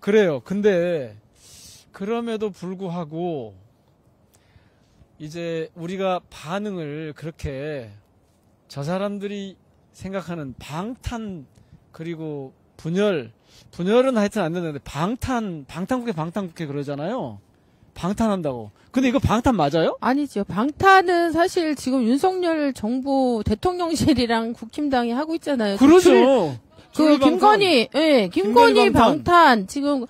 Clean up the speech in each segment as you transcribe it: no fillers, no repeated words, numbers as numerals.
그래요. 근데 그럼에도 불구하고 이제 우리가 반응을 그렇게 저 사람들이 생각하는 방탄 그리고 분열은 하여튼 안 되는데 방탄국회 그러잖아요. 방탄한다고. 근데 이거 방탄 맞아요? 아니죠. 방탄은 사실 지금 윤석열 정부 대통령실이랑 국힘당이 하고 있잖아요. 그러죠. 김건희 방탄. 지금,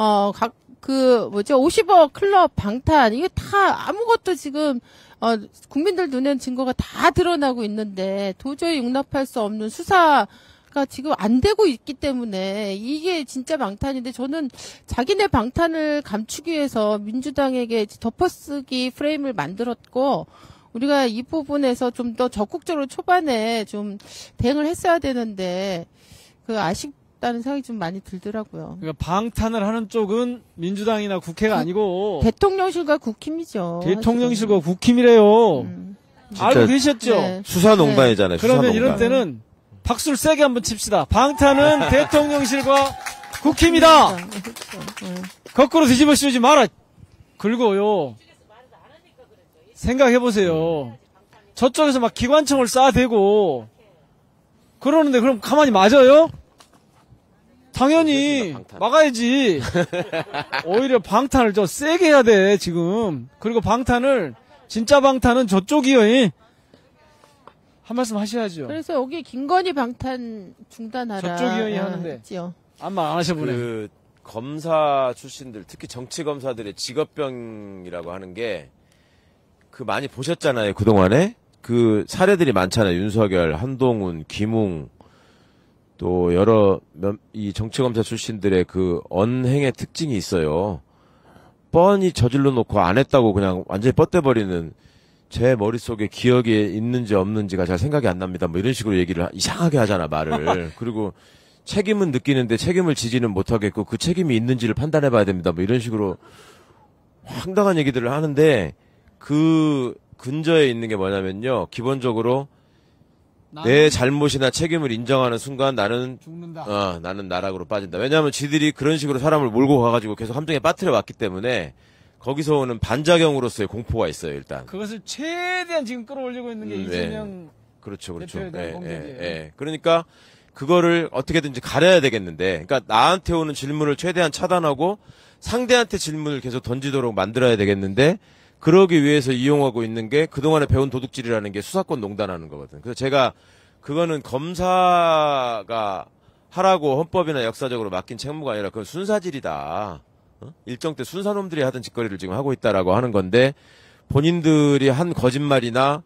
50억 클럽 방탄. 이게 다 아무것도 지금, 국민들 눈엔 증거가 다 드러나고 있는데 도저히 용납할 수 없는 수사가 지금 안 되고 있기 때문에 이게 진짜 방탄인데 저는 자기네 방탄을 감추기 위해서 민주당에게 덮어쓰기 프레임을 만들었고 우리가 이 부분에서 좀 더 적극적으로 초반에 좀 대응을 했어야 되는데 아쉽다는 생각이 좀 많이 들더라고요. 그러니까 방탄을 하는 쪽은 민주당이나 국회가 아니고 대통령실과 국힘이죠. 대통령실과 국힘이래요. 알고 계셨죠? 네. 수사농단이잖아요. 그러면 수사농단. 이런 때는 박수를 세게 한번 칩시다. 방탄은 대통령실과 국힘이다. 거꾸로 뒤집어 씌우지 마라. 긁어요. 생각해보세요. 저쪽에서 막 기관총을 쏴대고 그러는데 그럼 가만히 맞아요? 당연히 막아야지. 오히려 방탄을 좀 세게 해야 돼 지금. 그리고 진짜 방탄은 저쪽이요. 한 말씀 하셔야죠. 그래서 여기 김건희 방탄 중단하라. 저쪽 의원이 하는데 했지요. 아무 말 안 하셔보네. 그 검사 출신들, 특히 정치 검사들의 직업병이라고 하는 게 많이 보셨잖아요. 그동안에 사례들이 많잖아요. 윤석열, 한동훈, 김웅 또 이 정치 검사 출신들의 언행의 특징이 있어요. 뻔히 저질러 놓고 안 했다고 그냥 완전히 뻗대버리는. 제 머릿속에 기억이 있는지 없는지가 잘 생각이 안 납니다. 뭐 이런 식으로 얘기를 이상하게 하잖아, 말을. 그리고 책임은 느끼는데 책임을 지지는 못하겠고 그 책임이 있는지를 판단해 봐야 됩니다. 뭐 이런 식으로 황당한 얘기들을 하는데 근저에 있는 게 뭐냐면요. 기본적으로 내 잘못이나 책임을 인정하는 순간 나는 죽는다. 나는 나락으로 빠진다. 왜냐하면 지들이 그런 식으로 사람을 몰고 가가지고 계속 함정에 빠뜨려 왔기 때문에 거기서 오는 반작용으로서의 공포가 있어요, 일단. 그것을 최대한 지금 끌어올리고 있는 게 이재명 그렇죠. 대표에 대한 공격이에요. 그러니까 그거를 어떻게든지 가려야 되겠는데, 그러니까 나한테 오는 질문을 최대한 차단하고 상대한테 질문을 계속 던지도록 만들어야 되겠는데, 그러기 위해서 이용하고 있는 게 그동안에 배운 도둑질이라는 게 수사권 농단하는 거거든. 그래서 제가 그거는 검사가 하라고 헌법이나 역사적으로 맡긴 책무가 아니라 그건 순사질이다. 일정 때 순사놈들이 하던 짓거리를 지금 하고 있다라고 하는 건데 본인들이 한 거짓말이나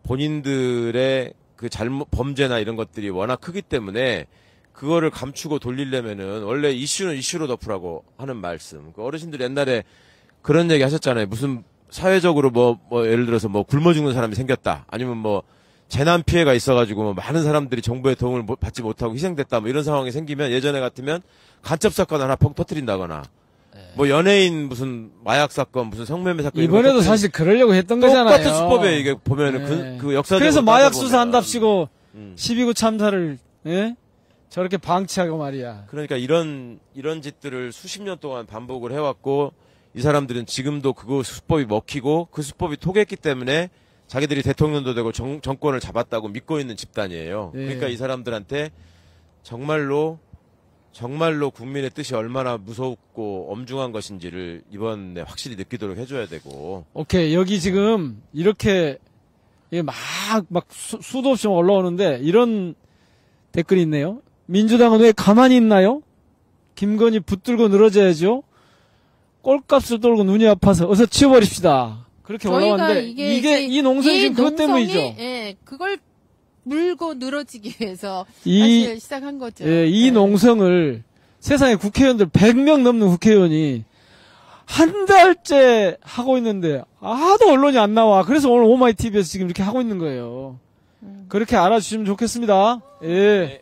본인들의 범죄나 이런 것들이 워낙 크기 때문에 그거를 감추고 돌리려면은 원래 이슈는 이슈로 덮으라고 하는 말씀. 어르신들 옛날에 그런 얘기 하셨잖아요. 무슨 사회적으로 예를 들어서 굶어 죽는 사람이 생겼다. 아니면 재난 피해가 있어가지고 많은 사람들이 정부의 도움을 받지 못하고 희생됐다. 이런 상황이 생기면 예전에 같으면 간첩 사건 하나 펑 터뜨린다거나. 연예인 무슨 마약 사건, 무슨 성매매 사건. 이번에도 사실 그러려고 했던 거잖아요. 똑같은 수법에 이게 보면은 역사적으로. 그래서 마약 수사한답시고 12구 참사를, 저렇게 방치하고 말이야. 그러니까 이런 짓들을 수십 년 동안 반복을 해왔고, 이 사람들은 지금도 수법이 먹히고, 그 수법이 통했기 때문에 자기들이 대통령도 되고 정권을 잡았다고 믿고 있는 집단이에요. 그러니까 이 사람들한테 정말로 국민의 뜻이 얼마나 무섭고 엄중한 것인지를 이번에 확실히 느끼도록 해줘야 되고. 오케이. 여기 지금 이렇게 수도 없이 올라오는데 이런 댓글이 있네요. 민주당은 왜 가만히 있나요? 김건희 붙들고 늘어져야죠. 꼴값을 떨고 눈이 아파서 어서 치워버립시다. 그렇게 올라왔는데 이 농성이 지금 그것 때문이죠. 그걸 물고 늘어지기 위해서 사실 시작한 거죠. 이 농성을 세상에 국회의원들 100명 넘는 국회의원이 한 달째 하고 있는데 하도 언론이 안 나와. 그래서 오늘 오마이TV에서 지금 이렇게 하고 있는 거예요. 그렇게 알아주시면 좋겠습니다. 예.